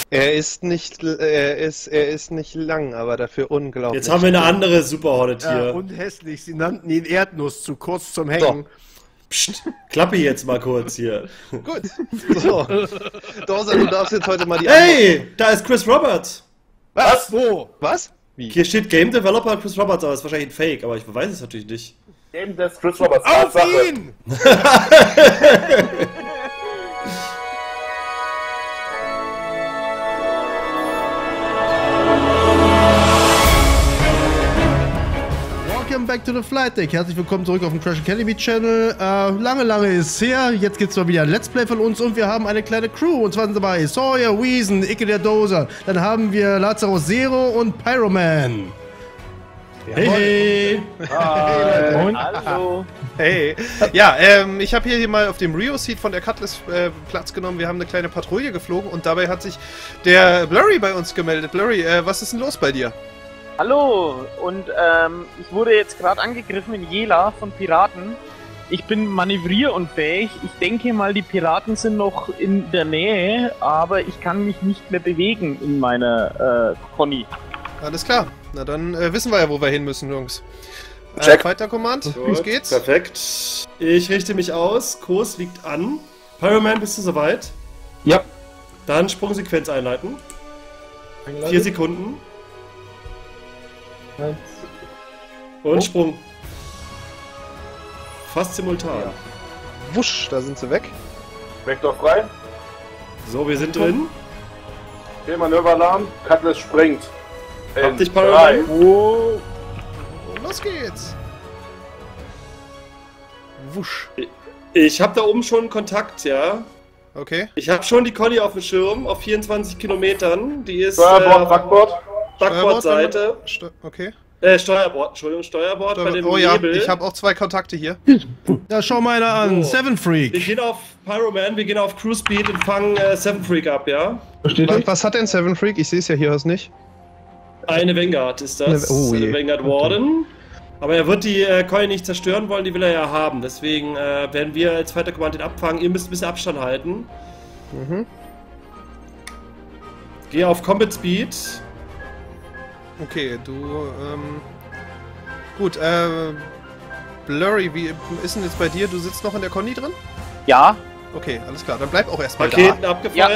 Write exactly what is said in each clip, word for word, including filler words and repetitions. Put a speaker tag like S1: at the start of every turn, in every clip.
S1: Er ist nicht, er ist, er ist nicht lang, aber dafür unglaublich.
S2: Jetzt haben wir eine andere Super-Hornet hier.
S3: Ja, und hässlich. Sie nannten ihn Erdnuss, zu kurz zum Hängen.
S1: So.
S2: Psst, klappe jetzt mal kurz hier.
S1: Gut. So. Dosa, du darfst jetzt heute mal die
S2: Hey, da ist Chris Roberts.
S3: Was? Wo?
S1: Was? Wie?
S2: Hier steht Game Developer Chris Roberts, aber das ist wahrscheinlich ein Fake, aber ich weiß es natürlich nicht.
S4: Game des Chris Roberts.
S3: Auf
S4: Tatsache.
S3: ihn! Welcome back to the Flight Deck. Herzlich willkommen zurück auf dem Crash Academy Channel. Äh, lange, lange ist es her. Jetzt gibt es mal wieder ein Let's Play von uns und wir haben eine kleine Crew. Und zwar sind dabei Sawyer, Weason, Icke der Dozer. Dann haben wir Lazarus Zero und Pyroman.
S2: Hey, hey.
S4: Hi. Hallo.
S1: Hey. Ja, ähm, ich habe hier mal auf dem Rio-Seat von der Cutlass äh, Platz genommen. Wir haben eine kleine Patrouille geflogen und dabei hat sich der Blurry bei uns gemeldet. Blurry, äh, was ist denn los bei dir?
S5: Hallo, und ähm, ich wurde jetzt gerade angegriffen in Jela von Piraten. Ich bin manövrierunfähig. Ich denke mal, die Piraten sind noch in der Nähe, aber ich kann mich nicht mehr bewegen in meiner äh, Conny.
S1: Alles klar. Na dann äh, wissen wir ja, wo wir hin müssen, Jungs. Äh,
S4: Check.
S1: Fighter Command,
S2: Gut,
S1: los geht's.
S2: Perfekt. Ich richte mich aus. Kurs liegt an. Pyroman, bist du soweit?
S4: Ja.
S2: Dann Sprungsequenz einleiten. Vier Sekunden.
S4: Eins.
S2: Und
S4: Oh.
S2: Sprung. Fast simultan.
S1: Ja. Wusch, da sind sie weg.
S4: Vektor frei.
S2: So, wir sind drin.
S4: Okay, Manöveralarm. Cutlass springt.
S2: Hab
S4: In
S2: dich,
S4: drei.
S2: Pyroman.
S4: Wow.
S1: Und los geht's. Wusch.
S2: Ich habe da oben schon Kontakt, ja.
S1: Okay.
S2: Ich habe schon die Conny auf dem Schirm auf vierundzwanzig Kilometern. Die ist
S4: Steuerbord,
S2: äh,
S4: Backbord.
S2: Backbordseite.
S1: Steu okay.
S2: Äh, Steuerbord, Entschuldigung, Steuerbord bei dem
S1: Oh ja,
S2: Nebel.
S1: ich habe auch zwei Kontakte hier.
S3: Ja, schau mal einer an.
S2: So.
S3: Seven
S2: Wir
S3: Freak.
S2: gehen auf Pyroman, wir gehen auf Cruise Speed und fangen äh, Seven Freak ab, ja?
S1: Was, was hat denn Seven Freak? Ich sehe es ja hier aus nicht.
S2: Eine Vanguard ist das.
S1: Eine- oh je.
S2: Eine Vanguard Warden. Aber er wird die äh, Coin nicht zerstören wollen, die will er ja haben. Deswegen äh, werden wir als Fighter Command den abfangen. Ihr müsst ein bisschen Abstand halten.
S1: Mhm.
S2: Geh auf Combat Speed.
S1: Okay, du, ähm... Gut, äh... Blurry, wie ist denn jetzt bei dir? Du sitzt noch in der Conny drin?
S5: Ja,
S1: Okay, alles klar. Dann bleib auch erstmal da.
S2: Raketen abgefeuert.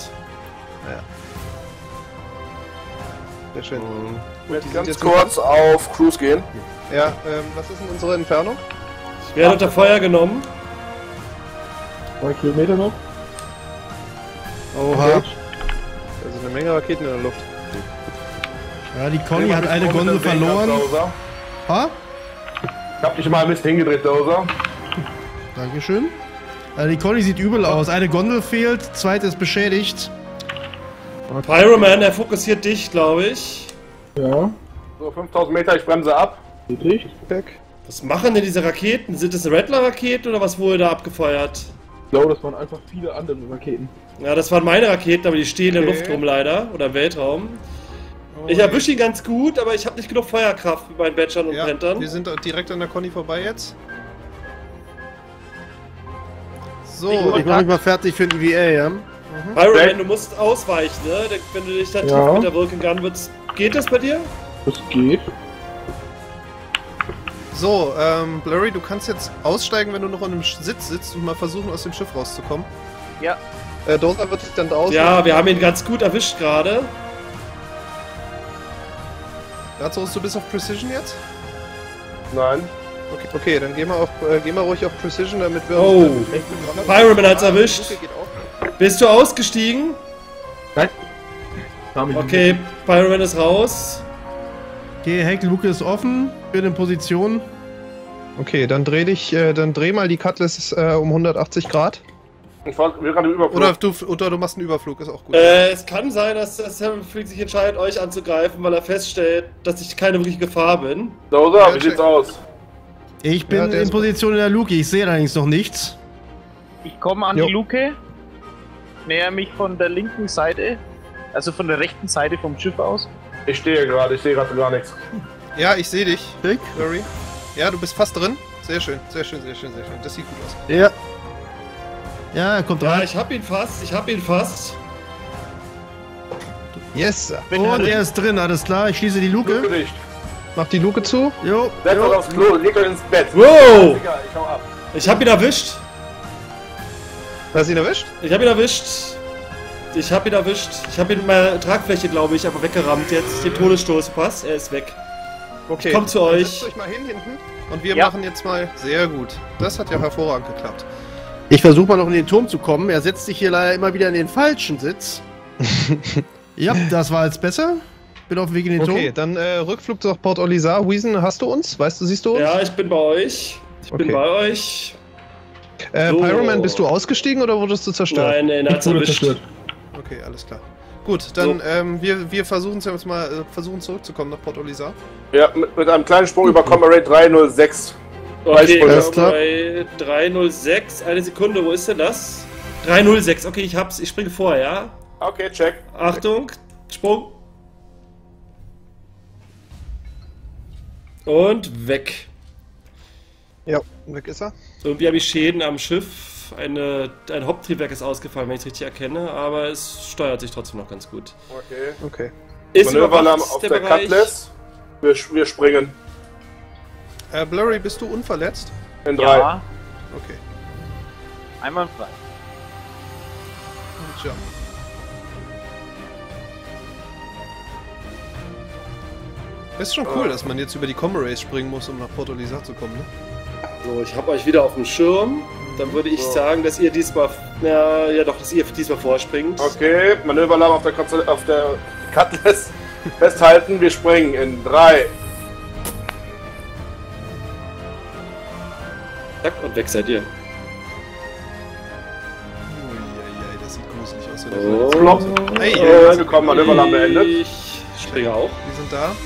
S1: Sehr schön.
S4: Jetzt
S1: Die sind
S4: ganz
S1: jetzt
S4: kurz auf Cruise gehen.
S1: Ja, ähm, was ist denn unsere Entfernung?
S2: Ich werde unter Feuer genommen.
S4: Zwei Kilometer noch.
S1: Oha. Da sind eine Menge Raketen in der Luft.
S3: Ja, die Conny hat eine Gondel verloren.
S4: Dozer.
S3: Ha?
S4: Ich hab dich mal ein bisschen hingedreht, Dozer.
S3: Dankeschön. Also die Conny sieht übel aus. Eine Gondel fehlt, zweite ist beschädigt.
S2: Pyroman, er fokussiert dich, glaube ich.
S4: Ja. So, fünftausend Meter, ich bremse ab.
S1: Weg.
S2: Was machen denn diese Raketen? Sind das Rattler-Raketen oder was wurde da abgefeuert?
S4: Ich glaube, das waren einfach viele andere Raketen.
S2: Ja, das waren meine Raketen, aber die stehen in der
S1: Okay.
S2: Luft rum leider. Oder im Weltraum.
S1: Oh,
S2: Ich erwische ihn ganz gut, aber ich habe nicht genug Feuerkraft mit meinen Badgern und
S1: Ja,
S2: Panthern.
S1: wir sind direkt an der Conny vorbei jetzt. So,
S3: Ich mach mich mal fertig für den E V A, ja?
S2: Pyroman, du musst ausweichen, ne? Wenn du dich da
S4: Ja.
S2: triffst mit der Vulcan Gun, wird's... Geht das bei dir?
S4: Das geht.
S1: so, ähm, Blurry, du kannst jetzt aussteigen, wenn du noch in einem Sitz sitzt und mal versuchen, aus dem Schiff rauszukommen.
S5: ja.
S1: Äh, Dosa wird sich dann draußen...
S2: Ja, wir haben ihn ganz gut erwischt gerade.
S1: Lazarus, du bist auf Precision jetzt?
S4: Nein.
S1: Okay, okay, dann geh mal, auf, äh, geh mal ruhig auf Precision, damit wir
S2: Oh.
S1: uns...
S2: Pyroman hat's erwischt.
S1: Luke geht auch.
S2: Bist du ausgestiegen?
S4: Nein.
S2: Okay, Pyroman ist raus.
S3: Okay, Heckluke ist offen. Bin in Position.
S1: Okay, dann dreh dich, äh, dann dreh mal die Cutlass äh, um hundertachtzig Grad.
S4: Ich war wir gerade im Überflug.
S1: Oder du, oder du machst einen Überflug, ist auch gut.
S2: Äh, es kann sein, dass der Seven Freak sich entscheidet, euch anzugreifen, weil er feststellt, dass ich keine wirkliche Gefahr bin.
S4: Dozer,
S1: Ja,
S4: wie
S1: check.
S4: sieht's aus?
S3: Ich bin
S1: Ja, der
S3: in
S1: ist-
S3: Position in der Luke. Ich sehe allerdings noch nichts.
S5: Ich komme an
S1: Jo.
S5: die Luke, näher mich von der linken Seite, also von der rechten Seite vom Schiff aus.
S4: Ich stehe gerade, ich sehe gerade gar nichts.
S1: Ja, ich sehe dich,
S3: Dick?
S1: Blurry. Ja, du bist fast drin. Sehr schön, sehr schön, sehr schön, sehr schön. Das sieht gut aus.
S3: Ja. Ja, er kommt
S2: Ja,
S3: rein.
S2: ich hab ihn fast, ich hab ihn fast.
S1: Yes.
S5: Bin
S3: Und
S5: drin.
S3: er ist drin, alles klar. Ich schließe die
S4: Luke
S3: Luke.
S4: dicht.
S1: Mach die Luke zu.
S3: Jo.
S4: Setz euch aufs Klo, legt euch ins Bett.
S2: Wow!
S4: Egal, ich hau ab.
S2: Ich hab ihn erwischt.
S1: Hast du ihn erwischt?
S2: Ich hab ihn erwischt. Ich hab ihn erwischt. Ich hab ihn mit meiner Tragfläche, glaube ich, einfach weggerammt jetzt. Den Todesstoß passt. Er ist weg.
S1: Okay.
S2: Kommt zu
S1: dann
S2: euch.
S1: Setzt euch mal hin hinten. Und wir
S5: Ja.
S1: machen jetzt mal... Sehr gut. Das hat ja hervorragend geklappt.
S3: Ich versuche mal noch in den Turm zu kommen. Er setzt sich hier leider immer wieder in den falschen Sitz. Ja, das war jetzt besser. Bin auf dem Weg in den
S1: Okay,
S3: Turm.
S1: dann äh, Rückflug nach Port Olisar. Wiesen, hast du uns? Weißt du, siehst du uns?
S2: Ja, ich bin bei euch. Ich bin
S1: Okay.
S2: bei euch.
S1: Äh,
S2: So.
S1: Pyroman, bist du ausgestiegen oder wurdest du zerstört?
S2: Nein, er hat's erwischt.
S1: Okay, alles klar. Gut, dann ähm, wir, wir versuchen jetzt mal äh, versuchen zurückzukommen nach Port Olisar.
S4: Ja, mit, mit einem kleinen Sprung über Comrade drei null sechs.
S2: Okay,
S3: Alles klar.
S2: bei drei null sechs. Eine Sekunde, wo ist denn das? drei null sechs, okay, ich hab's. Ich springe vor, ja?
S4: Okay, check.
S2: Achtung, Sprung. Und weg.
S1: Ja, weg ist er.
S2: Irgendwie habe ich Schäden am Schiff. Eine, ein Haupttriebwerk ist ausgefallen, wenn ich es richtig erkenne, aber es steuert sich trotzdem noch ganz gut.
S4: Okay.
S1: Okay.
S2: Ist
S4: Manöveralarm
S2: überwacht
S4: auf der,
S2: Bereich.
S4: Cutlass. Wir, wir springen.
S1: Äh, Blurry, bist du unverletzt?
S4: In drei.
S5: Ja,
S1: Okay.
S5: einwandfrei.
S1: Und jump. Ist schon cool,
S4: Ah.
S1: dass man jetzt über die Comrace springen muss, um nach Port Olisar zu kommen, ne?
S2: So, ich habe euch wieder auf dem Schirm. Dann würde ich
S4: So.
S2: sagen, dass ihr diesmal, ja, ja doch, dass ihr diesmal vorspringt.
S4: Okay, Manöveralarm auf der, Katze- auf der Cutlass. Festhalten, wir springen in drei.
S2: Zack, und weg seid ihr.
S1: Uiuiui, das sieht gruselig aus, wenn
S2: Oh.
S1: er
S4: Plop.
S1: Hey,
S4: Äh,
S1: hey,
S4: gekommen, Manöveralarm beendet.
S2: Ich springe auch.
S1: Wir sind da.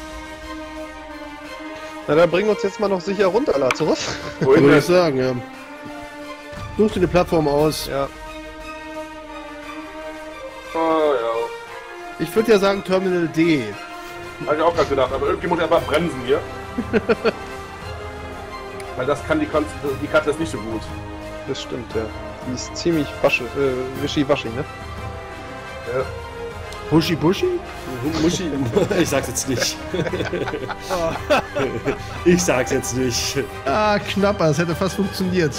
S1: Na, dann bringen wir uns jetzt mal noch sicher runter, Lazarus.
S4: Wohin
S3: Würde ich
S4: denn?
S3: sagen, ja. Suchst du eine Plattform aus?
S1: Ja.
S4: Oh, ja.
S3: Ich würde ja sagen Terminal D.
S4: Hab ich auch gerade gedacht, aber irgendwie muss ich einfach bremsen hier. Weil das kann die, Kon die Cutlass nicht so gut.
S1: Das stimmt, ja. Die ist ziemlich wasche, äh, wischiwaschi, ne?
S4: Ja.
S3: Buschi Buschi?
S2: Muschi. Ich sag's jetzt nicht. Ich sag's jetzt nicht.
S3: Ah, knapp, das hätte fast funktioniert.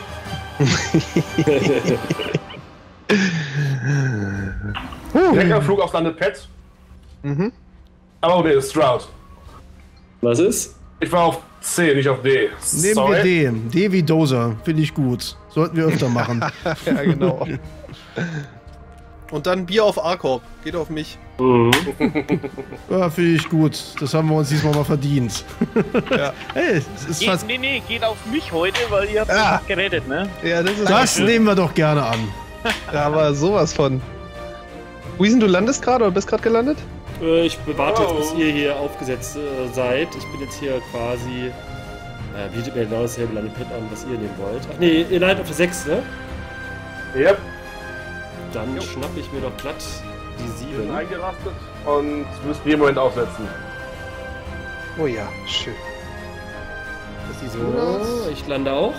S4: Lecker Flug aufs Landepad.
S1: Mhm.
S4: Aber nee, das ist Stroud.
S2: Was ist?
S4: Ich war auf C, nicht auf D.
S3: Nehmen
S4: Sorry.
S3: wir D. D wie Dozer. Finde ich gut. Sollten wir öfter machen.
S1: Ja, genau. Und dann Bier auf A-Korb. Geht auf mich.
S2: Mhm.
S3: Ja, finde ich gut. Das haben wir uns diesmal mal verdient.
S1: Ja.
S3: Hey, es ist
S5: Geht,
S3: fast.
S5: nee, nee, geht auf mich heute, weil ihr habt
S1: Ah.
S5: mich gerettet, ne?
S1: Ja, das ist
S3: Das nehmen wir doch gerne an.
S1: ja, aber sowas von. Wiesen, du landest gerade oder bist gerade gelandet?
S2: Äh, Ich warte
S4: Oh.
S2: jetzt, bis ihr hier aufgesetzt äh, seid. Ich bin jetzt hier quasi. Äh, bietet mir genau dasselbe Landepad an, was ihr nehmen wollt. Ach nee, ihr landet auf der sechs, ne?
S4: Yep,
S2: Dann schnapp ich mir doch glatt die
S4: wir sind
S2: sieben.
S4: eingerastet und müssen jeden Moment aufsetzen.
S1: Oh ja, schön.
S3: Das sieht gut aus.
S2: So, ich lande auch.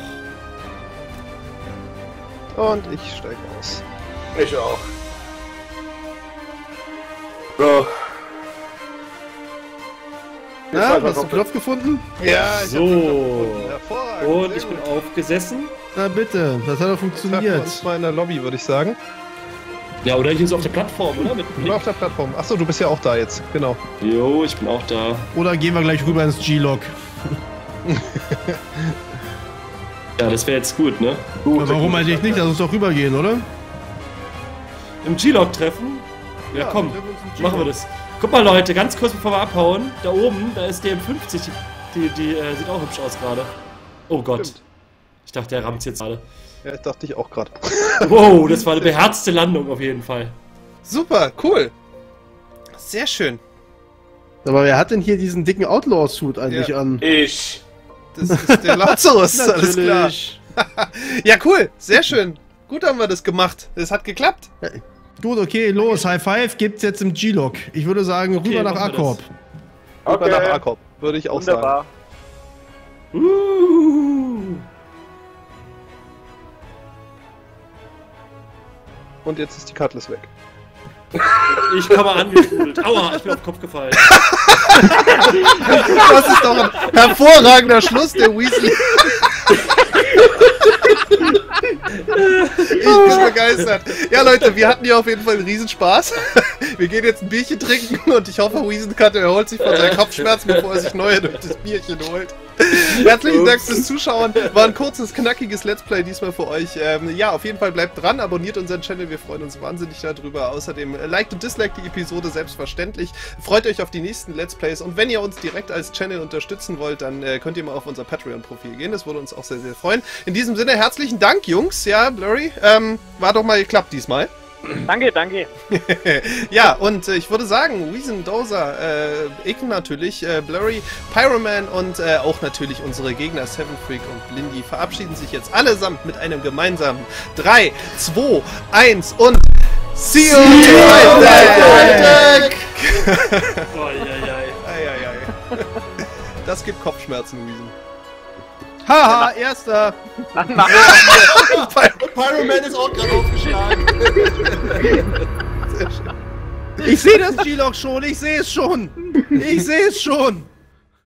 S1: Und ich steige aus.
S4: Ich auch. So.
S3: Na,
S4: Jetzt
S3: hast du
S4: halt
S3: einen Knopf gefunden?
S1: Ja, ich
S2: So.
S1: hab den Knopf gefunden. Hervorragend.
S2: Und
S1: sehr
S2: ich bin
S1: gut.
S2: aufgesessen.
S3: Na bitte, das hat doch
S1: Treffen wir
S3: funktioniert.
S1: uns mal in der Lobby, würde ich sagen.
S2: Ja, oder hier so auf der Plattform, oder? Mit dem
S1: Oder
S2: Blick.
S1: auf der Plattform. Achso, du bist ja auch da jetzt. Genau.
S2: Jo, ich bin auch da.
S3: Oder gehen wir gleich rüber ins G-Log?
S2: Ja, das wäre jetzt gut, ne?
S4: Gut,
S3: Ja, warum eigentlich nicht? Lass uns doch rübergehen, oder?
S2: Im G-Log treffen? Ja, komm,
S3: treffen wir uns im
S2: machen wir das. Guck mal, Leute, ganz kurz bevor wir abhauen. Da oben, da ist D M fünfzig. Die, die, die äh, sieht auch hübsch aus gerade. Oh Gott.
S1: Stimmt.
S2: Ich dachte, der rammt jetzt gerade.
S1: Ja, das dachte ich auch gerade.
S2: Wow, das war eine beherzte Landung auf jeden Fall.
S1: Super, cool. Sehr schön.
S3: Aber wer hat denn hier diesen dicken Outlaw-Suit eigentlich
S1: Ja.
S3: an?
S4: Ich.
S1: Das ist der Lazarus, alles klar.
S3: Natürlich.
S1: Ja, cool. Sehr schön. Gut haben wir das gemacht. Es hat geklappt.
S3: Gut, okay, los. High Five gibt's jetzt im G-Log. Ich würde sagen, rüber
S2: Okay,
S3: nach
S2: machen wir
S3: Akkorb.
S1: Rüber nach
S4: Okay.
S1: Akkorb, würde ich auch sagen.
S5: Wunderbar.
S2: Uh.
S1: Und jetzt ist die Cutlass weg.
S2: Ich komme angekugelt. Aua, ich bin auf den Kopf gefallen.
S1: Das ist doch ein hervorragender Schluss, der Weasley. Ich bin begeistert. Ja, Leute, wir hatten hier auf jeden Fall einen Riesenspaß. Wir gehen jetzt ein Bierchen trinken und ich hoffe, Weasenkatte erholt sich von seinen Kopfschmerzen, bevor er sich neue durch das Bierchen holt. Herzlichen Dank fürs Zuschauen. War ein kurzes, knackiges Let's Play diesmal für euch. Ähm, ja, auf jeden Fall bleibt dran, abonniert unseren Channel, wir freuen uns wahnsinnig darüber. Außerdem äh, liked und disliked die Episode selbstverständlich. Freut euch auf die nächsten Let's Plays und wenn ihr uns direkt als Channel unterstützen wollt, dann äh, könnt ihr mal auf unser Patreon-Profil gehen. Das würde uns auch sehr, sehr freuen. In diesem Sinne, herzlichen Dank, Jungs. Ja, Blurry, ähm, war doch mal geklappt diesmal.
S5: Danke, danke.
S1: Ja, und äh, ich würde sagen, Weazen, Dozer, äh, Icken natürlich, äh, Blurry, Pyroman und äh, auch natürlich unsere Gegner Seven Freak und Blindy verabschieden sich jetzt allesamt mit einem gemeinsamen drei, zwei, eins und see you Freitag! Das gibt Kopfschmerzen, Weazen.
S3: Haha, erster!
S2: Pyroman ist auch gerade aufgeschlagen.
S3: Ich sehe das G-Log schon, ich sehe es schon! Ich sehe es schon!